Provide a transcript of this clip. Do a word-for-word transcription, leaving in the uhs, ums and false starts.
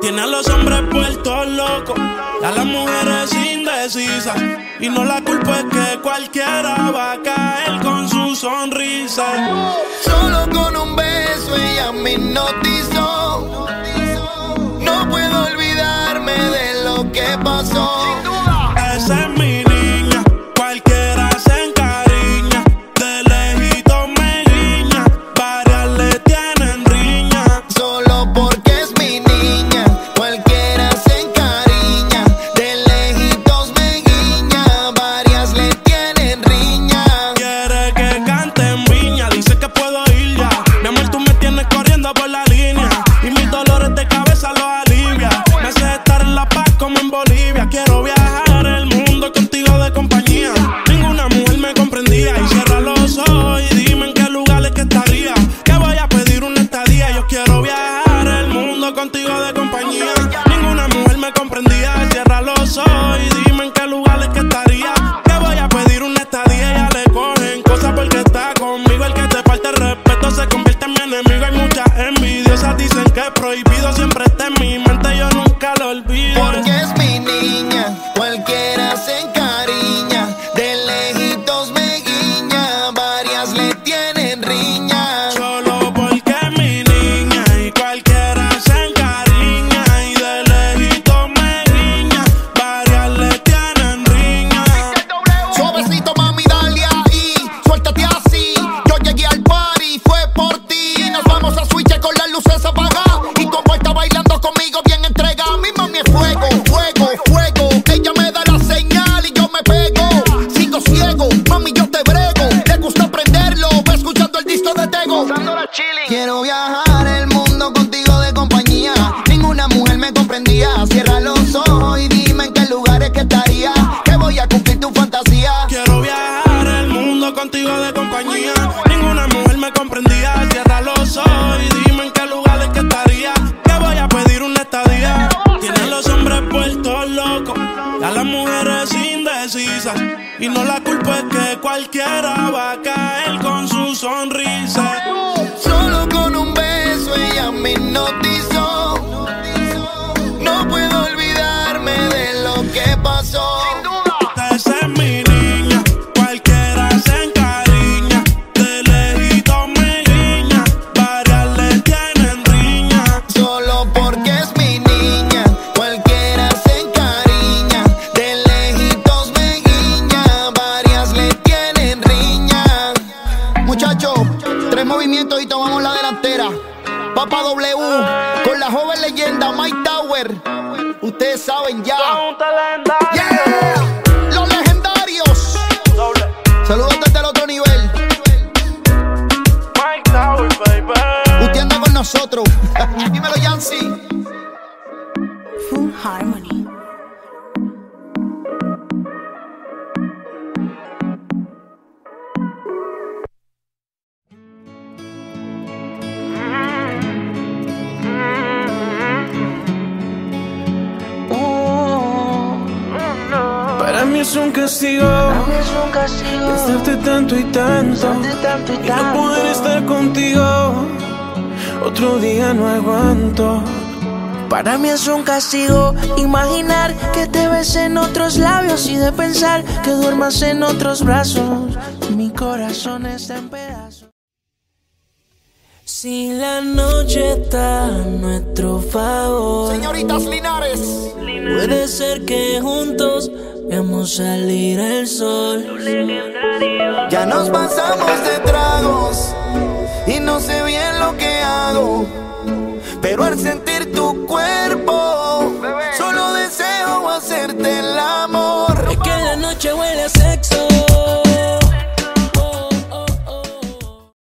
Tiene a los hombres puestos locos y a las mujeres indecisas. Y no la culpa es que cualquiera va a caer con su sonrisa. Solo con un beso ella me hipnotizó. No puedo olvidarme de lo que pasó. Esa es mi niña, cualquiera se encariña. De lejito me guiña, varias le tienen riña. Solo porque es mi niña, cualquiera se encariña. De lejitos me guiña, varias le tienen riña. Quiere que cante en viña, dice que puedo ir ya. Mi amor, tú me tienes corriendo por la línea y mis dolores de cabeza los alivia. Me hace estar en La Paz como en Bolivia. Quiero viajar el mundo contigo de compañía. Ninguna mujer me comprendía. Y cierra los ojos y dime en qué lugares que estaría. Que voy a pedir una estadía. Yo quiero viajar el mundo contigo de compañía. Ninguna mujer me comprendía. Cierra los ojos y dime en qué lugares que estaría. Que voy a pedir una estadía. Ya le cogen cosas porque está conmigo. El que te falta el respeto se convierte en mi enemigo. Hay muchas envidiosas, dicen que es prohibido. Siempre está en mi mente, yo nunca lo olvido. Porque es mi niña, cualquiera se encariña. De lejitos me guiña, varias le tienen riña. Solo porque es mi niña y cualquiera se encariña. Y de lejito me guiña, varias le tienen riña. Suavecito mami, dale ahí, suéltate así. Yo llegué al party, fue por ti. Nos vamos a switch con las luces apagadas. Y como está bailando conmigo bien entregada. Mi mami es fuego, fuego, fuego. Ella me da la señal y yo me pego. Sigo ciego, mami yo te brego. Le gusta aprenderlo, va escuchando el disco de Tego. Quiero viajar el mundo contigo de compañía. Ninguna mujer me comprendía. Cierra los ojos y dime en qué lugares que estaría. Que voy a cumplir tu fantasía. Quiero viajar el mundo contigo de compañía. Ninguna mujer me comprendía. Cierra los ojos y dime en qué lugares que estaría. Que voy a pedir una estadía. Tiene a los hombres puestos locos y a las mujeres indecisas. Y no la culpa es que cualquiera va a caer con su sonrisa. Solo con un beso ella me hipnotizó. No puedo olvidarme de lo que pasó. Esa es mi niña, cualquiera se encariña. De lejito me guiña, varias le tienen riña. Solo porque es mi niña, cualquiera se encariña. De lejitos me guiña, varias le tienen riña. Muchachos, tres movimientos y tomamos la delantera. Papa W, con la joven leyenda Mike Tower. Ustedes saben ya. Yeah. Los legendarios. Saludos desde el otro nivel. Mike Tower, baby. Usted anda con nosotros. Dímelo, Yancy. Full Harmony. Para mí es un castigo, pensarte tanto y tanto, y no poder estar contigo. Otro día no aguanto. Para mí es un castigo imaginar que te ves en otros labios y de pensar que duermas en otros brazos. Mi corazón está en pedazos. Si la noche está a nuestro favor, Señoritas Linares, puede ser que juntos veamos salir el sol. ya nos pasamos de tragos y no sé bien lo que hago, pero al sentir tu cuerpo solo deseo hacerte el amor. Es que la noche huele a sexo.